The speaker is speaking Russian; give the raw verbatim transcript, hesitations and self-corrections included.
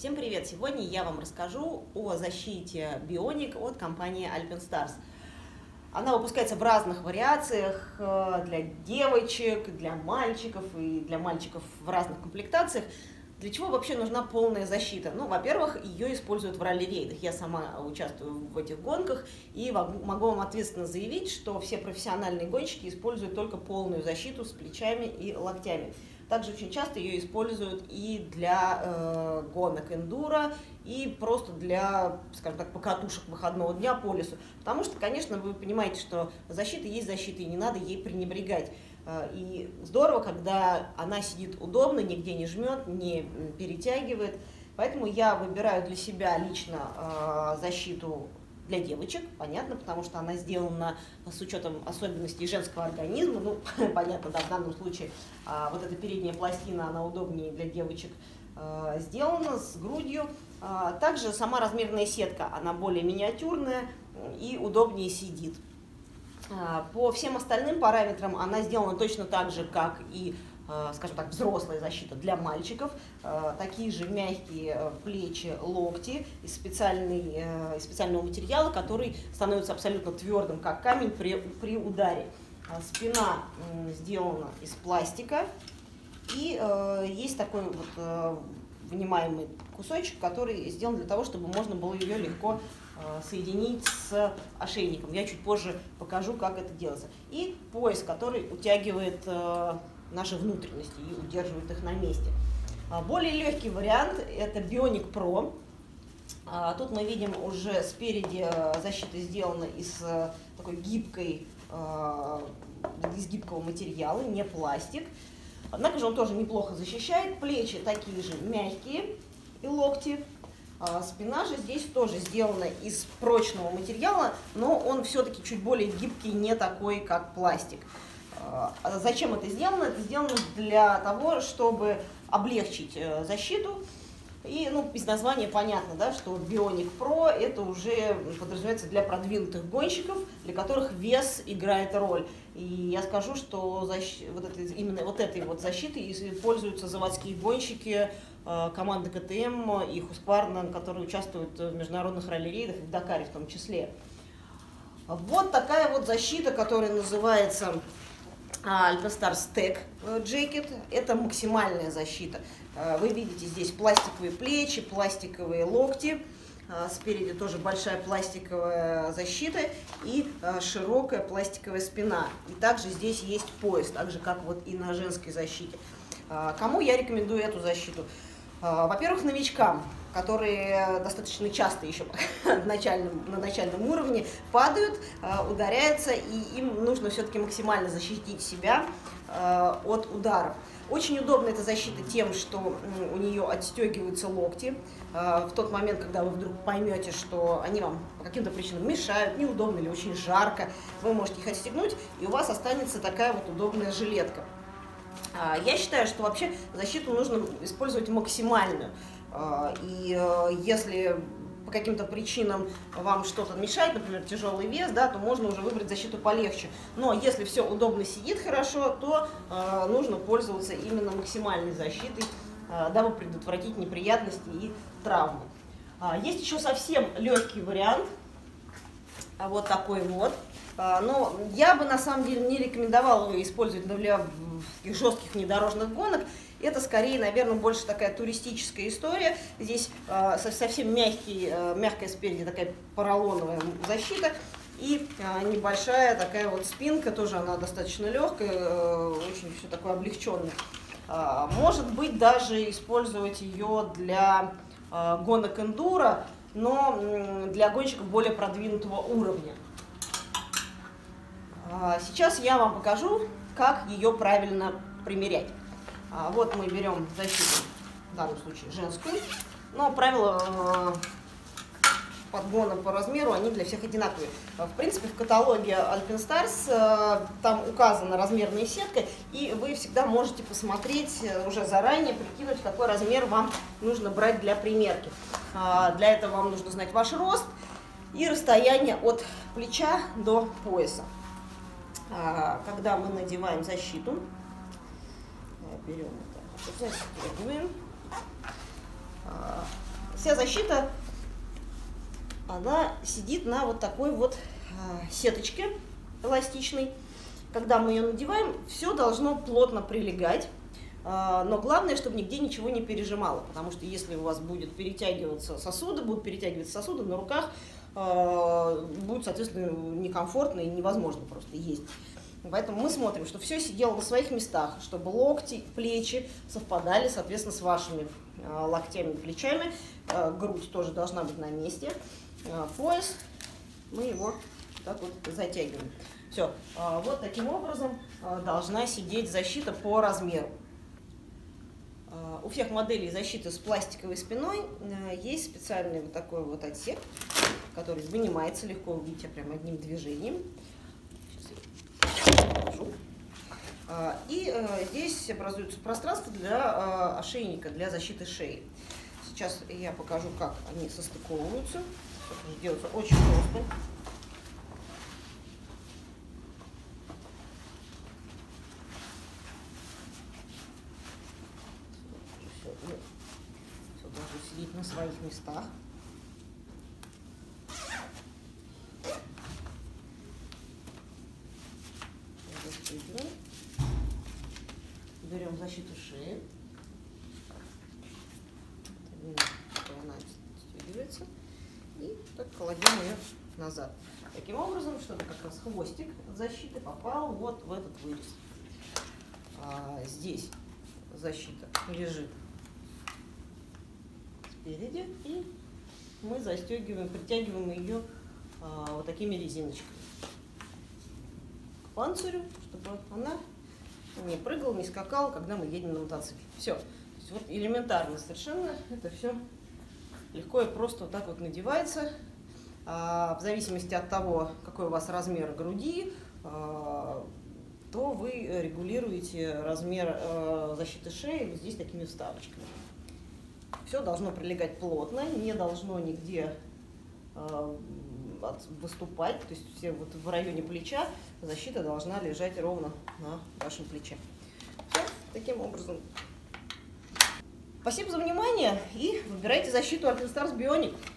Всем привет! Сегодня я вам расскажу о защите Bionic от компании Alpinstars. Она выпускается в разных вариациях для девочек, для мальчиков и для мальчиков в разных комплектациях. Для чего вообще нужна полная защита? Ну, во-первых, ее используют в ралли-рейдах. Я сама участвую в этих гонках и могу вам ответственно заявить, что все профессиональные гонщики используют только полную защиту с плечами и локтями. Также очень часто ее используют и для э, гонок эндуро, и просто для, скажем так, покатушек выходного дня по лесу. Потому что, конечно, вы понимаете, что защита есть защита, и не надо ей пренебрегать. И здорово, когда она сидит удобно, нигде не жмет, не перетягивает. Поэтому я выбираю для себя лично э, защиту для девочек, понятно, потому что она сделана с учетом особенностей женского организма. Ну, понятно, да, в данном случае а, вот эта передняя пластина, она удобнее для девочек а, сделана, с грудью. А, также сама размерная сетка, она более миниатюрная и удобнее сидит. А, по всем остальным параметрам она сделана точно так же, как и, скажем так, взрослая защита для мальчиков. Такие же мягкие плечи, локти из, специальной, из специального материала, который становится абсолютно твердым, как камень при, при ударе. Спина сделана из пластика. И есть такой вот вынимаемый кусочек, который сделан для того, чтобы можно было ее легко соединить с ошейником. Я чуть позже покажу, как это делается. И пояс, который утягивает наши внутренности и удерживает их на месте. Более легкий вариант – это Bionic Pro. Тут мы видим уже спереди защита сделана из такой гибкой, из гибкого материала, не пластик. Однако же он тоже неплохо защищает. Плечи такие же мягкие и локти. Спина же здесь тоже сделана из прочного материала, но он все-таки чуть более гибкий, не такой, как пластик. Зачем это сделано? Это сделано для того, чтобы облегчить защиту. И ну, из названия понятно, да, что Bionic Pro это уже подразумевается для продвинутых гонщиков, для которых вес играет роль. И я скажу, что защ... вот это, именно вот этой вот защитой пользуются заводские гонщики команды ка тэ эм и Husqvarna, которые участвуют в международных ралли-рейдах и в Дакаре в том числе. Вот такая вот защита, которая называется Alpinstars Tech Jacket. Это максимальная защита. Вы видите здесь пластиковые плечи, пластиковые локти. Спереди тоже большая пластиковая защита и широкая пластиковая спина. И также здесь есть пояс, так же как вот и на женской защите. Кому я рекомендую эту защиту? Во-первых, новичкам, которые достаточно часто еще на начальном, на начальном уровне падают, ударяются, и им нужно все-таки максимально защитить себя от ударов. Очень удобна эта защита тем, что у нее отстегиваются локти. В тот момент, когда вы вдруг поймете, что они вам по каким-то причинам мешают, неудобно или очень жарко, вы можете их отстегнуть, и у вас останется такая вот удобная жилетка. Я считаю, что вообще защиту нужно использовать максимальную. И если по каким-то причинам вам что-то мешает, например, тяжелый вес, да, то можно уже выбрать защиту полегче. Но если все удобно сидит хорошо, то нужно пользоваться именно максимальной защитой, дабы предотвратить неприятности и травмы. Есть еще совсем легкий вариант, вот такой вот. Но я бы на самом деле не рекомендовала его использовать для жестких внедорожных гонок. Это скорее, наверное, больше такая туристическая история. Здесь э, совсем мягкий, э, мягкая спереди такая поролоновая защита. И э, небольшая такая вот спинка, тоже она достаточно легкая, э, очень все такое облегченное. Э, может быть, даже использовать ее для э, гонок эндуро, но э, для гонщиков более продвинутого уровня. Сейчас я вам покажу, как ее правильно примерять. Вот мы берем защиту, в данном случае женскую, но правила подгона по размеру, они для всех одинаковые. В принципе, в каталоге Alpinstars там указана размерная сетка, и вы всегда можете посмотреть уже заранее, прикинуть, какой размер вам нужно брать для примерки. Для этого вам нужно знать ваш рост и расстояние от плеча до пояса. Когда мы надеваем защиту, берем это, застегиваем, вся защита, она сидит на вот такой вот сеточке эластичной. Когда мы ее надеваем, все должно плотно прилегать, но главное, чтобы нигде ничего не пережимало, потому что если у вас будет перетягиваться сосуды, будут перетягиваться сосуды на руках, будет, соответственно, некомфортно и невозможно просто есть. Поэтому мы смотрим, чтобы все сидело на своих местах, чтобы локти, плечи совпадали, соответственно, с вашими локтями и плечами. Грудь тоже должна быть на месте. Пояс, мы его так вот затягиваем. Все, вот таким образом должна сидеть защита по размеру. У всех моделей защиты с пластиковой спиной есть специальный вот такой вот отсек, который вынимается легко, увидите, прям одним движением. И здесь образуется пространство для ошейника, для защиты шеи. Сейчас я покажу, как они состыковываются. Это делается очень просто. Все должно сидеть на своих местах. Берем защиту шеи. Она стягивается. И так кладем ее назад. Таким образом, чтобы как раз хвостик защиты попал вот в этот вырез. А здесь защита лежит спереди, и мы застегиваем, притягиваем ее а, вот такими резиночками к панцирю, чтобы она не прыгала, не скакала, когда мы едем на мотоцикле. Все. Вот элементарно совершенно это все легко и просто вот так вот надевается. А, в зависимости от того, какой у вас размер груди, а, то вы регулируете размер а, защиты шеи вот здесь такими вставочками. Все должно прилегать плотно, не должно нигде а, выступать, то есть все вот в районе плеча защита должна лежать ровно на вашем плече. Все, таким образом. Спасибо за внимание и выбирайте защиту Alpenstars Bionic.